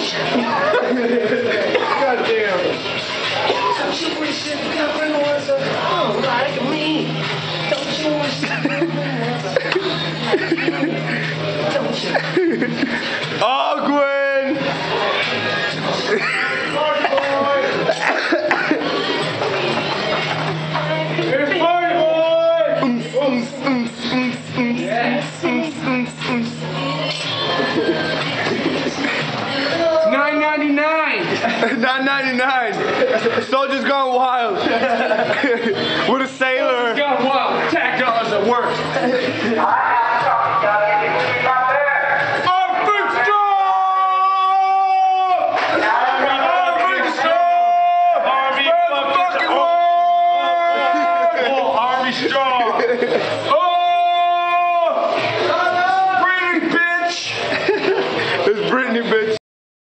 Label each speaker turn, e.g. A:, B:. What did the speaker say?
A: Goddamn.
B: Don't you wish that girlfriend was like me? Don't you wish that don't you?
A: Oh, Gwen! It's party boy! $9.99. Soldier's gone wild. With a sailor.
C: Gone wild. Tack dollars at work.